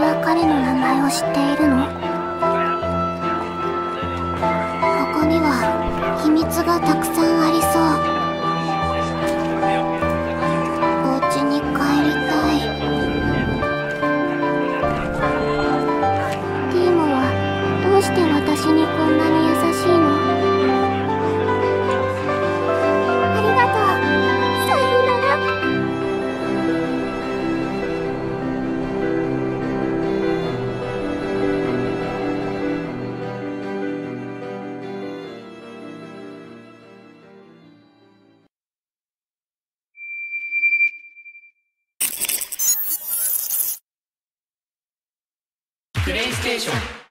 は彼の名前を知っているの？ここには秘密がたくさんありそう。お家に帰りたい。ディーモはどうして私にこんなに優しいの？ありがとう。さよなら。 プレイステーション